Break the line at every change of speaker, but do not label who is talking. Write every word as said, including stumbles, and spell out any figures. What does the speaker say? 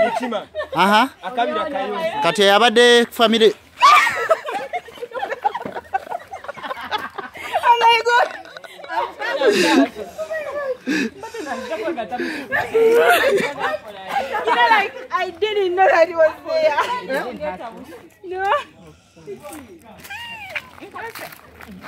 Aha. Kati yabadde family.
Oh my God. You know, like I didn't know that it was there. No.